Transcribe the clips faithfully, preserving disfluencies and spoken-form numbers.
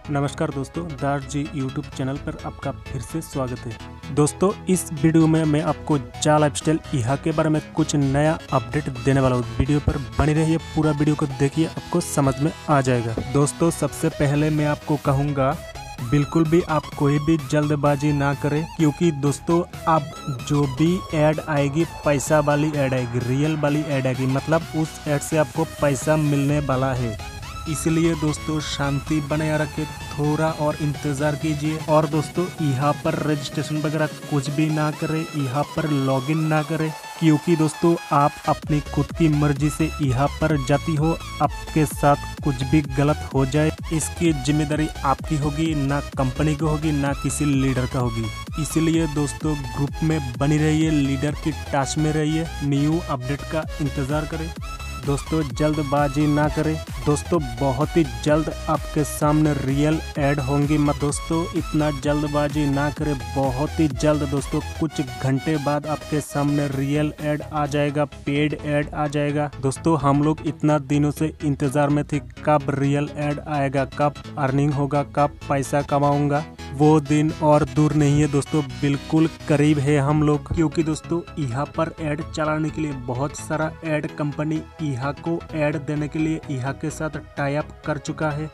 नमस्कार दोस्तों, Das ji YouTube channel पर आपका फिर से स्वागत है। दोस्तों, इस वीडियो में मैं आपको जा लाइफस्टाइल यहाँ के बारे में कुछ नया अपडेट देने वाला हूँ। वीडियो पर बनी रहिए, पूरा वीडियो को देखिए, आपको समझ में आ जाएगा। दोस्तों, सबसे पहले मैं आपको कहूँगा बिल्कुल भी आप कोई भी जल्दबाजी ना करें, क्योंकि दोस्तों आप जो भी ऐड आएगी पैसा वाली ऐड आएगी, रियल वाली ऐड आएगी, मतलब उस ऐड से आपको पैसा मिलने वाला है। इसलिए दोस्तों शांति बनाए रखें, थोड़ा और इंतज़ार कीजिए। और दोस्तों यहाँ पर रजिस्ट्रेशन वगैरह कुछ भी ना करें, यहाँ पर लॉगिन ना करें, क्योंकि दोस्तों आप अपनी खुद की मर्जी से यहाँ पर जाती हो। आपके साथ कुछ भी गलत हो जाए इसकी जिम्मेदारी आपकी होगी, ना कंपनी की होगी, ना किसी लीडर का होगी। इसलिए दोस्तों ग्रुप में बनी रहिए, लीडर की टच में रहिए, न्यू अपडेट का इंतज़ार करें। दोस्तों जल्दबाजी ना करें, दोस्तों बहुत ही जल्द आपके सामने रियल ऐड होंगी। मत दोस्तों इतना जल्दबाजी ना करें, बहुत ही जल्द दोस्तों कुछ घंटे बाद आपके सामने रियल ऐड आ जाएगा, पेड ऐड आ जाएगा। दोस्तों हम लोग इतना दिनों से इंतजार में थे कब रियल ऐड आएगा, कब अर्निंग होगा, कब पैसा कमाऊंगा। वो दिन और दूर नहीं है दोस्तों, बिल्कुल करीब है हम लोग, क्योंकि दोस्तों यहाँ पर ऐड चलाने के लिए बहुत सारा ऐड कंपनी यहाँ को ऐड देने के लिए यहाँ के साथ टाई अप कर चुका है।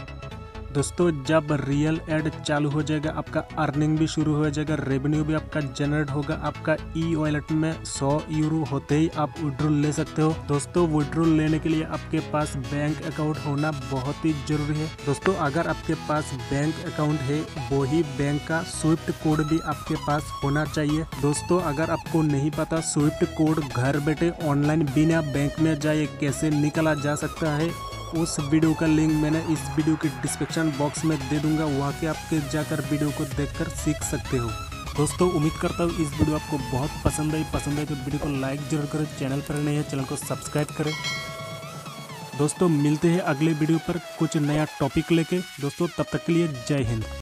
दोस्तों जब रियल ऐड चालू हो जाएगा आपका अर्निंग भी शुरू हो जाएगा, रेवेन्यू भी आपका जनरेट होगा। आपका ई वॉलेट में सौ यूरो होते ही आप विड्रॉल ले सकते हो। दोस्तों विड्रॉल लेने के लिए आपके पास बैंक अकाउंट होना बहुत ही जरूरी है। दोस्तों अगर आपके पास बैंक अकाउंट है, वही बैंक का स्विफ्ट कोड भी आपके पास होना चाहिए। दोस्तों अगर आपको नहीं पता स्विफ्ट कोड घर बैठे ऑनलाइन बिना बैंक में जाए कैसे निकाला जा सकता है, उस वीडियो का लिंक मैंने इस वीडियो के डिस्क्रिप्शन बॉक्स में दे दूंगा, वहाँ के आप जाकर वीडियो को देखकर सीख सकते हो। दोस्तों उम्मीद करता हूँ इस वीडियो आपको बहुत पसंद आई पसंद आई तो वीडियो को लाइक जरूर करें, चैनल पर नए हैं चैनल को सब्सक्राइब करें। दोस्तों मिलते हैं अगले वीडियो पर कुछ नया टॉपिक लेके। दोस्तों तब तक के लिए जय हिंद।